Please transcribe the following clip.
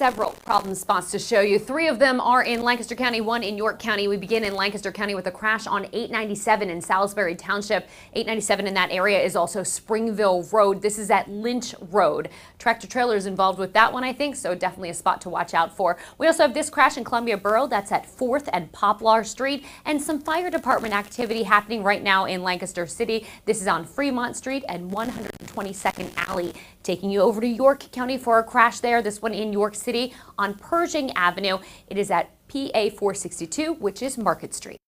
Several problem spots to show you. 3 of them are in Lancaster County, 1 in York County. We begin in Lancaster County with a crash on 897 in Salisbury Township. 897 in that area is also Springville Road. This is at Lynch Road. Tractor trailers involved with that one, I think, so definitely a spot to watch out for. We also have this crash in Columbia Borough. That's at 4th and Poplar Street, and some fire department activity happening right now in Lancaster City. This is on Fremont Street and 122nd Alley. Taking you over to York County for a crash there. This one in York City on Pershing Avenue. It is at PA 462, which is Market Street.